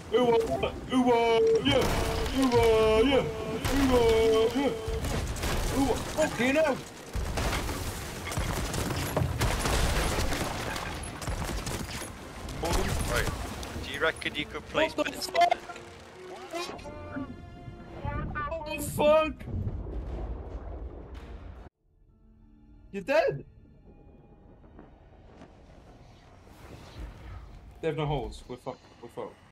Yeah. Yeah. Yeah. Fucking hell. Right. Do you reckon you could place What the bits fuck? on Oh fuck! You're dead. They have no holes. We're fucked. We're fucked.